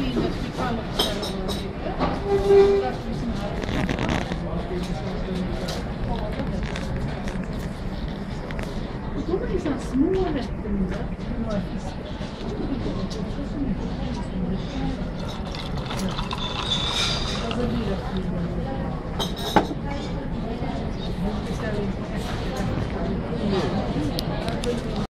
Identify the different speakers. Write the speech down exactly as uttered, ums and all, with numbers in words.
Speaker 1: vinet vi kallar för ställen. Där vi såna här. Och då var det såna små rätter med några fiskar. Alltså dyra flyger.